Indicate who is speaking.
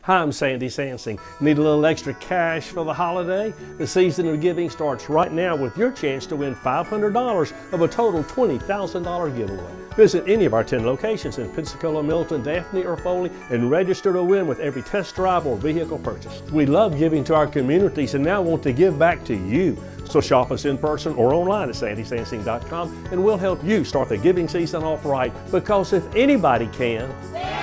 Speaker 1: Hi, I'm Sandy Sansing. Need a little extra cash for the holiday? The season of giving starts right now with your chance to win $500 of a total $20,000 giveaway. Visit any of our 10 locations in Pensacola, Milton, Daphne, or Foley and register to win with every test drive or vehicle purchase. We love giving to our communities and now want to give back to you. So shop us in person or online at sandysansing.com and we'll help you start the giving season off right, because if anybody can,